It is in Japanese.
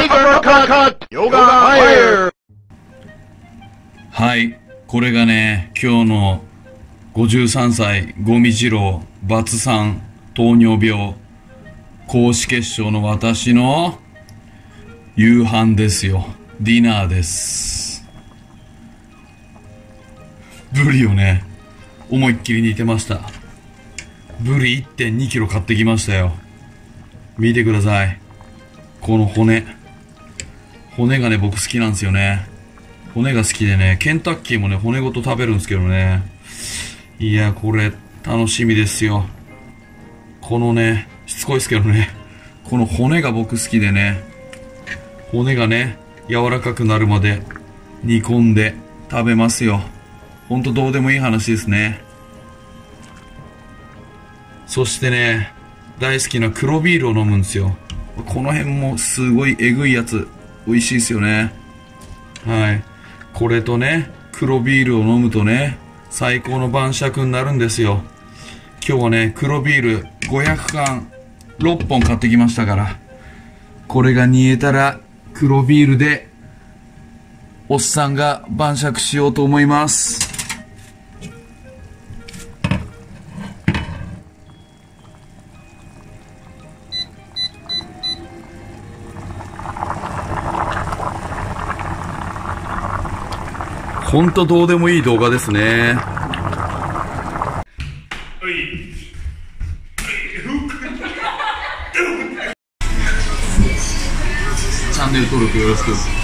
はい、これがね、今日の53歳、ゴミ次郎、バツ3、糖尿病、高脂血症の私の夕飯ですよ。ディナーです。ブリをね、思いっきり煮てました。ブリ 1.2 キロ買ってきましたよ。見てください。この骨。骨がね、僕好きなんですよね。骨が好きでね、ケンタッキーもね、骨ごと食べるんですけどね。いや、これ、楽しみですよ。このね、しつこいですけどね、この骨が僕好きでね、骨がね、柔らかくなるまで煮込んで食べますよ。ほんとどうでもいい話ですね。そしてね、大好きな黒ビールを飲むんですよ。この辺もすごいえぐいやつ、美味しいですよね。はい。これとね、黒ビールを飲むとね、最高の晩酌になるんですよ。今日はね、黒ビール500缶6本買ってきましたから、これが煮えたら黒ビールでおっさんが晩酌しようと思います。ほんとどうでもいい動画ですね。チャンネル登録よろしく。